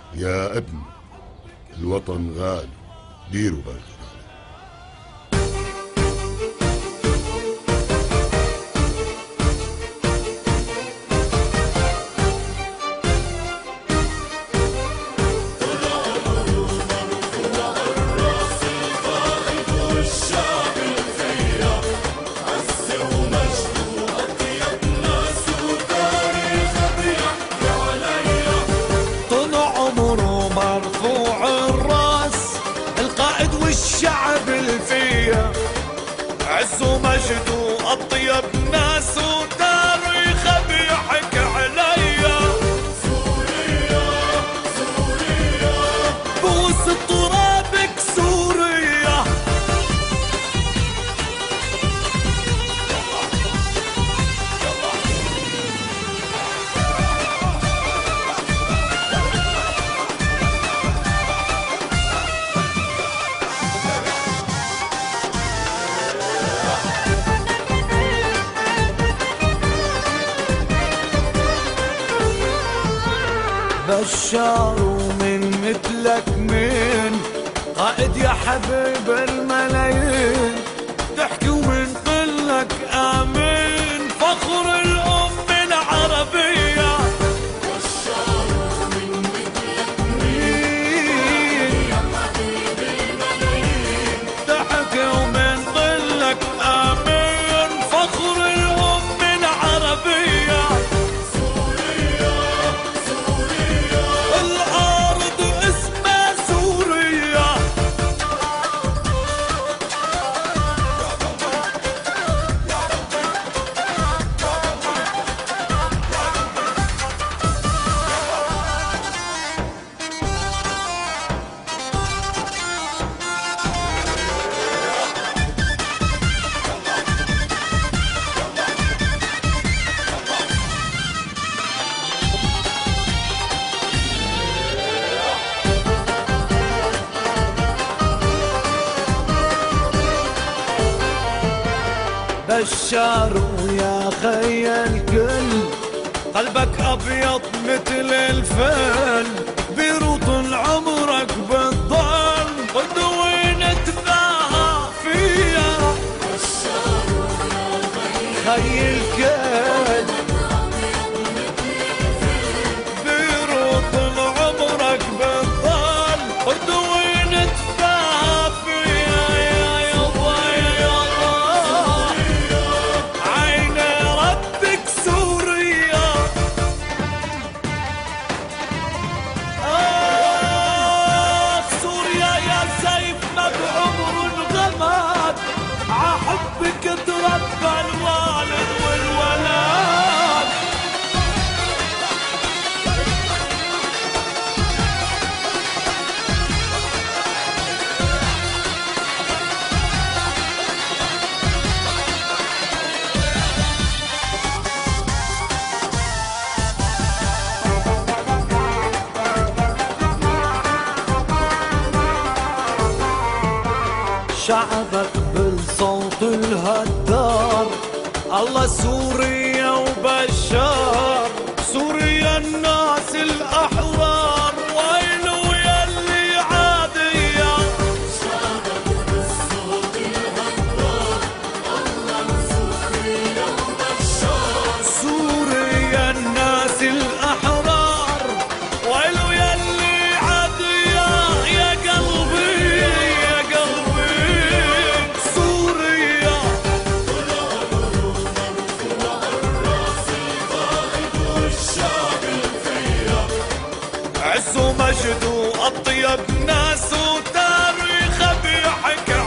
يا ابني الوطن غالي، ديروا بالكم. الشعب الفيا عز ومجد واطيب ناس وتاريخ بيحكي عليا. سوريا سوريا بوس ترابك سوريا. بشار ومن مثلك مين قائد يا حبيب الملايين، تحكي ومنقلك امين فخر الامه العربيه. بشار ومن مثلك مين يا حبيب الملايين، تحكي ومنقلك امين فخر الامه العربيه. بشار ويا خي الكل قلبك ابيض مثل الفل، بيروط عمرك بالضل ودوين تباهى فيا. بشار ويا خي الكل بيروط عمرك بالضل ودوين تباهى فيا. يا يابا يا يابا عحبك تربى الوالد والولد. شعبك بالصوت الهدار الله سوريا وبشار. سوريا الناس الأحرار ويلو يلي عادية. شعبك بالصوت الهدار الله سوريا وبشار. سوريا الناس الأحرار ويلو يلي عادية. يا قلبي يا قلبي سوريا عز ومجد واطيب ناس وتاريخ بيحكي